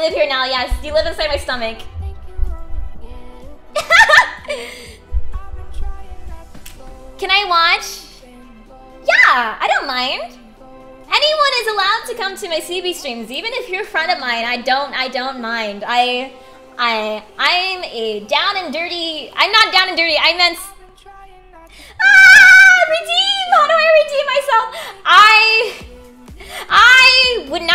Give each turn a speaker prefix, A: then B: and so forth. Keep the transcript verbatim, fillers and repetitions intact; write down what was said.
A: live here now, yes. You live inside my stomach. Can I watch? Yeah, I don't mind. Anyone is allowed to come to my C B streams, even if you're a friend of mine. I don't, I don't mind. I, I, I'm a down and dirty. I'm not down and dirty. I meant. Ah, redeem. How do I redeem myself? I, I would not.